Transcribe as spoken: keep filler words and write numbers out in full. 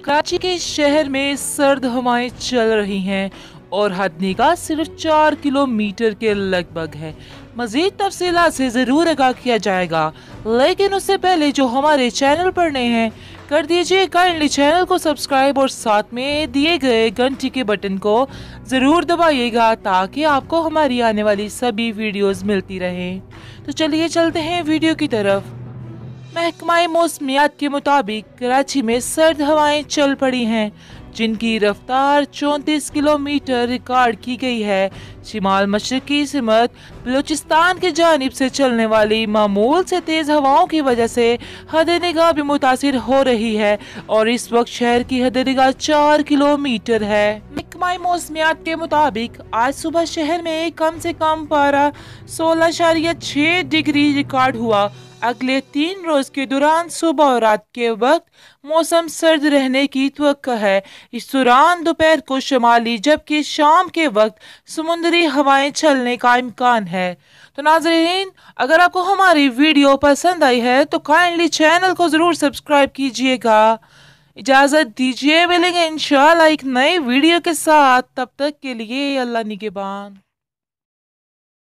कराची के शहर में सर्द हवाएं चल रही हैं और हद निगाह सिर्फ चार किलोमीटर के लगभग है। मजीद तफसीलात से ज़रूर आगाह किया जाएगा, लेकिन उससे पहले जो हमारे चैनल पर नए हैं कर दीजिए काइंडली चैनल को सब्सक्राइब और साथ में दिए गए घंटी के बटन को ज़रूर दबाइएगा ताकि आपको हमारी आने वाली सभी वीडियोस मिलती रहें। तो चलिए चलते हैं वीडियो की तरफ। महकमा मौसमियात के मुताबिक कराची में सर्द हवाएं चल पड़ी हैं जिनकी रफ्तार चौंतीस किलोमीटर रिकॉर्ड की गई है। शिमाल मशरकी सिमत बलूचिस्तान की जानिब से चलने वाली मामूल से तेज हवाओं की वजह से हद निगाह भी मुतासिर हो रही है और इस वक्त शहर की हद निगाह चार किलोमीटर है। महकमा मौसमियात के मुताबिक आज सुबह शहर में कम से कम पारा सोलह इशारिया छह डिग्री रिकॉर्ड हुआ। अगले तीन रोज के दौरान सुबह और रात के वक्त मौसम सर्द रहने की तवक्को है। इस दौरान दोपहर को शुमाली जबकि शाम के वक्त समुद्री हवाएं चलने का इम्कान है। तो नाज़रीन, अगर आपको हमारी वीडियो पसंद आई है तो काइंडली चैनल को जरूर सब्सक्राइब कीजिएगा। इजाजत दीजिए, मिलेंगे इंशाल्लाह एक नई वीडियो के साथ। तब तक के लिए अल्लाह निगहबान।